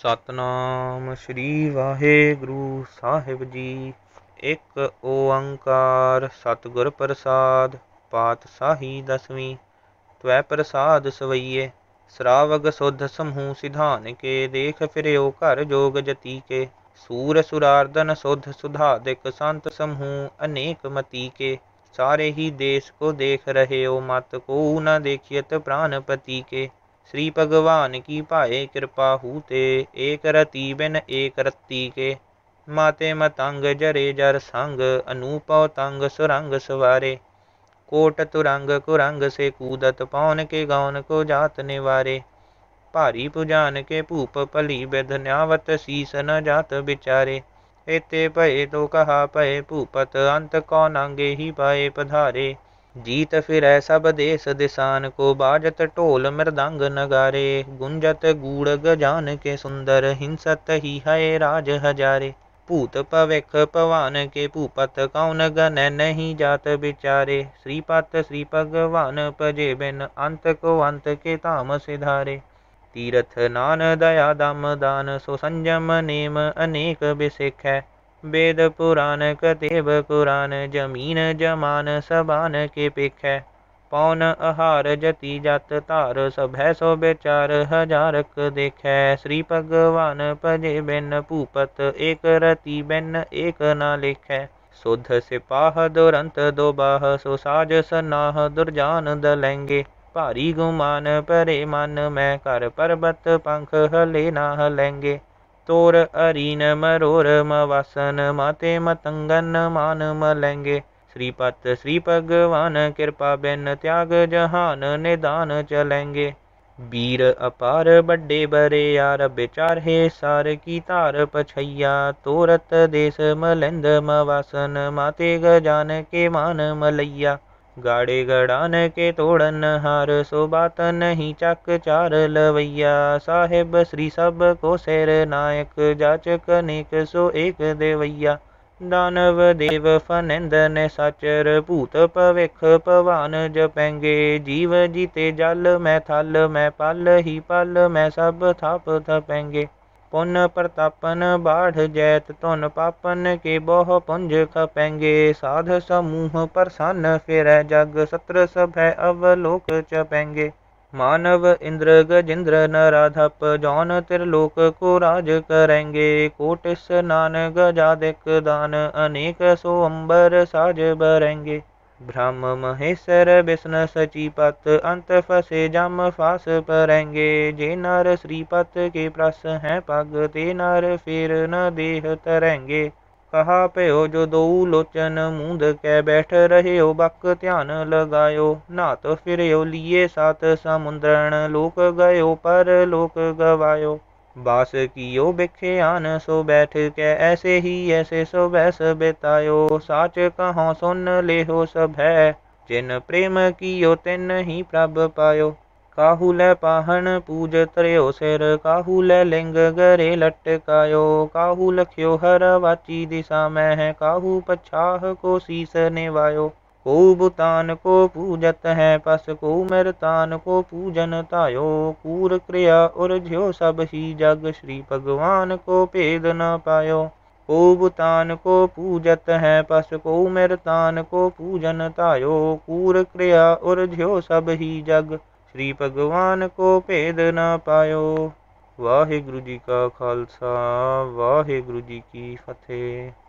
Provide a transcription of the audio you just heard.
सतनाम श्री वाहेगुरु साहिब जी। एक ओंकार सतगुर प्रसाद। पातशाही दसवीं। त्वै प्रसाद सवैये श्रावग शुद्ध समूह सिधान के। देख फिरयो घर जोग जति के। सूर सुरार्दन शुद्ध सुधादिक संत समूह अनेक मति के। सारे ही देश को देख रहे हो मत को न देखियत प्राणपति के। श्री भगवान की पाए कृपा हूते। एक रति बिन एक रत्ती के। माते मतंग जरे जर संग अनूपव तंग सुरंग सवारे। कोट तुरंग कुरंग से कूदत पौन के गौन को जात निवारे। भारी पुजान के भूप पली बिध न्यावत शीस न जात बिचारे। एते भये तो कहा भये भूपत अंत कौ नांगे ही पाए पधारे। जीत फिरै सब देश दिसान को बाजत ढोल मृदंग नगारे। गुंजत गूढ़ गजान के सुंदर हिंसत ही है राज हजारे। भूत भविख पवान के भूपत कौन गन नहीं जात बिचारे। श्रीपत श्री भगवान पजे बिन अंत को अंत के धाम सिधारे। तीरथ नान दया दम दान सो संयम नेम अनेक बिसिख है। वेद पुराण कतेब कुरान जमीन जमान सबान के पिख है। पौन आहार जति जत तार सभै सो बेचार हजारक देख है। श्री भगवान भजे बिन भूपत एक रति बिन एक ना लिख है। शुद्ध सिपाह दुरंत दोबाह सो साज सनाह दुर्जान दलेंगे। भारी गुमान परे मन मैं कर पर्वत पंख हले ना हलेंगे। तोर अरीन मरोर मवासन माते मतंगन मान मलेंगे। श्रीपत श्री भगवान कृपा बिन त्याग जहान निदान चलेंगे। वीर अपार बड़े बरे यार विचार है सार की तार पछैया। तोरत देश मलिंद मवासन माते गजान के मान मलैया। गाड़े गड़ान के तोड़न हार सो बात नहीं चक चार लवैया। साहिब श्री सब को सिर नायक जाचक अनेक सो एक देवैया। दानव देव फनिंद ने साचर भूत भविख पवान जपेंगे। जीव जीते जल मैं थल मैं पल ही पल मैं सब थाप थपेंगे। पुन प्रतापन बाढ़ जैत तुन पापन के बहु पुंज खपेंगे। साध समूह प्रसन्न फिर जग सत्र सभै अवलोक चपेंगे। मानव इंद्र गजेंद्र नराधप जौन त्रिलोक को राज करेंगे। कोट स्नान गजादिक दान अनेक सो अंबर साज बरेंगे। ब्रह्म महेश्वर विष्णु सचिपत अंत फसे जम फास परेंगे। जे नर श्रीपत के प्रस हैं पग ते नर फिर न देह तरेंगे। कहा पयो जो दो लोचन मूंद कै बैठ रहे हो बक ध्यान लगायो। नात फिरयो लिए सात समुद्रण लोक गयो पर लोक गवायो। बास कियो बिख्यान सो बैठ के ऐसे ही ऐसे सो बैस बितायो। साच कहो सुन लेहो सभै जिन प्रेम कियो तिन ही प्रभ पायो। काहू लै पाहन पूज तरयो सिर काहू लै लिंग गरे लटकायो। काहू लख्यो हर वाची दिशा में काहू पछाह को शीस निवायो। को भूतान को पूजत है पस को मृतान को पूजन तायो। कूर क्रिया उर्ज्यो सब ही जग श्री भगवान को भेद न पायो। को भूतान को पूजत है पस को मृतान को पूजन तायो। कूर क्रिया उर्ज्यो सब ही जग श्री भगवान को भेद न पायो। वाहिगुरु जी का खालसा वाहिगुरु जी की फतेह।